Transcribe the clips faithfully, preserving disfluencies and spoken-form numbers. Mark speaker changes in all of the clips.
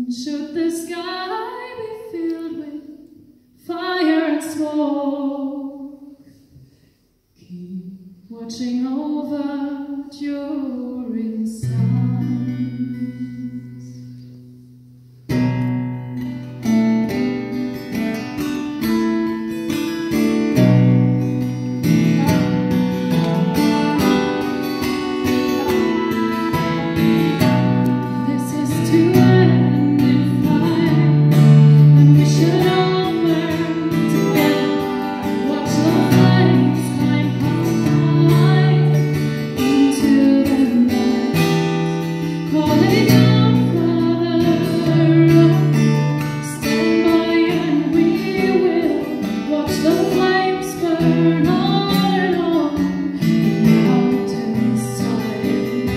Speaker 1: Should the sky be filled with fire and smoke, keep watching over during suns. This is to end in fire, and we should all burn together. Watch the flames climb high into the night, calling out, Father, stand by and we will watch the flames burn on and on the mountainside.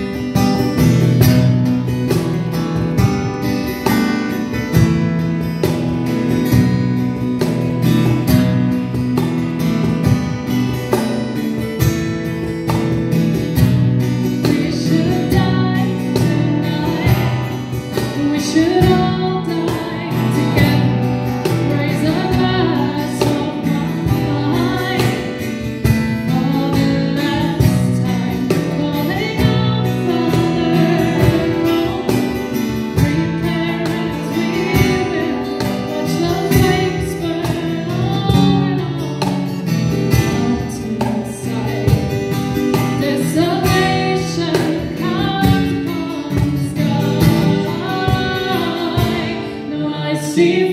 Speaker 1: We should die tonight. We should all die together. Raise a glass of wine for the last time. Calling out, Father, prepare as we will watch the flames burn on and on mountainside. Desolation comes from the sky. No, I see